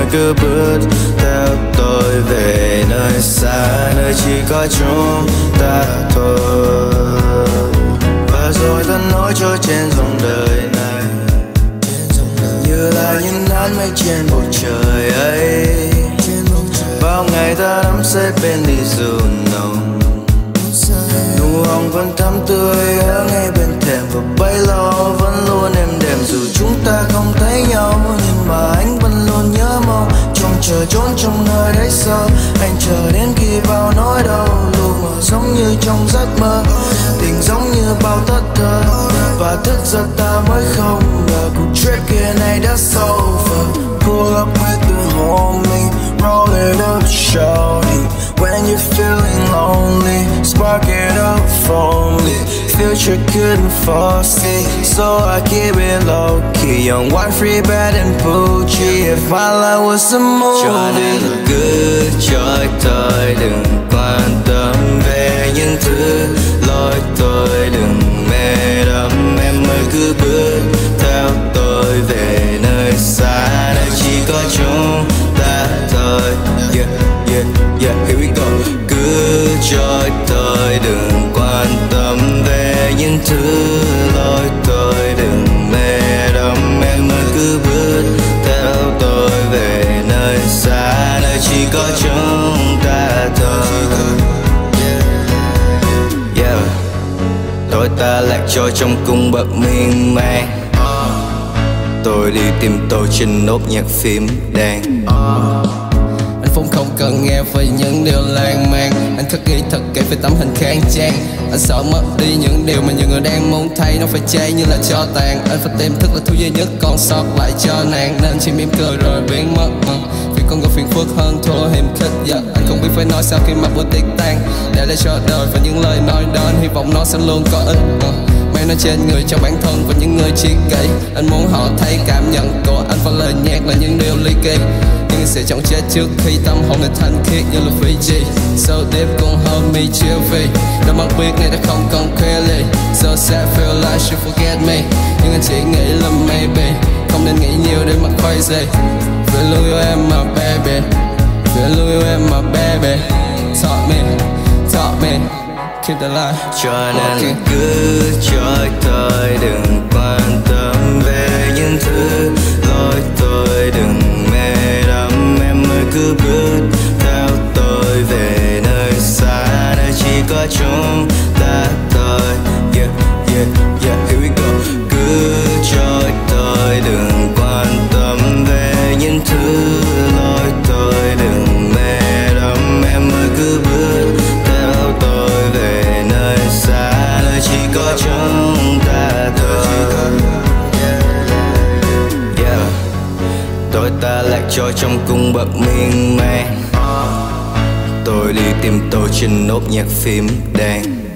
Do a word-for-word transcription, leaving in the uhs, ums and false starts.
cứ bước theo tôi về nơi xa, nơi chỉ có chúng ta thôi. Và rồi ta nói cho trên dòng đời này như là những nắng mây trên bầu trời ấy. Bao ngày ta đắm say bên ly rượu nồng, nụ hồng vẫn thắm tươi ở ngay bên thềm, và bấy lâu vẫn luôn êm đềm. Dù chúng ta không thấy nhau nhưng mà anh vẫn luôn nhớ mong, trông chờ trốn trong nơi đáy sâu. Anh chờ đến khi bao nỗi đau lu mờ giống như trong giấc mơ, tình giống như bao thất thơ, và thức giấc ta mới không ngờ cuộc trip kia này đã over. Pull up with the homie, roll it up shorty. When you're feeling lonely, spark it up for me. Future couldn't foresee, so I keep it low key. Young, white, free, bad and Pucci. If my life was a movie, cho nên là cứ trôi thôi, đừng quan tâm về những thứ lối tôi, đừng mê đắm. Em ơi cứ bước theo tôi về nơi xa, nơi chỉ có chúng ta thôi. Yeah, yeah, yeah, here we go. Cứ trôi thôi, đừng quan tâm về những thứ lối tôi, đừng mê đắm. Em ơi cứ bước theo tôi về nơi xa, nơi chỉ có chúng ta thôi. Yeah, tôi ta lạc trôi trong cung bậc miên man. Tôi đi tìm tôi trên nốt nhạc phim đàn. Anh Phong không cần nghe về những điều lãng mạn, anh khắc ghi thật kỹ về tấm hình khang trang. Anh sợ mất đi những điều mà nhiều người đang muốn thấy, nó phải cháy như là cho tàn. Anh phải tìm thức là thứ duy nhất còn sót lại cho nàng, nên chỉ mỉm cười rồi biến mất. uh. Vì con người phiền phức hơn thua hiểm khích giật. Anh không biết phải nói sao khi mà buổi tiệc tan, để lại cho đời và những lời nói đó, anh hy vọng nó sẽ luôn có ích. uh. Mang nó trên người cho bản thân và những người tri kỷ. Anh muốn họ thấy cảm nhận của anh và lời nhạc là những điều ly kỳ, nhưng sẽ chẳng chết trước khi tâm hồn này thanh khiết như là Fiji. So deep cũng hold me chill vì đôi mắt biết này đã không còn clearly. So sad feel like she forget me, nhưng anh chỉ nghĩ là maybe không nên nghĩ nhiều để mà crazy. Phải luôn yêu em mà baby, phải luôn yêu em mà baby. Talk me, talk me, keep the light. Cho nên là cứ trôi thôi, đừng quan tâm về những thứ lối tôi, đừng mê đắm. Em ơi cứ bước theo tôi về nơi xa, nơi chỉ có chúng ta thôi. Yeah, yeah, yeah, here we go. Cứ trôi thôi, đừng quan tâm về những thứ lối tôi, đừng mê đắm. Em ơi cứ bước theo tôi về nơi xa, nơi chỉ có chúng ta thôi. Yeah, tôi ta lạc trôi trong cung bậc miên man. Tôi đi tìm tôi trên nốt nhạc phim đàn.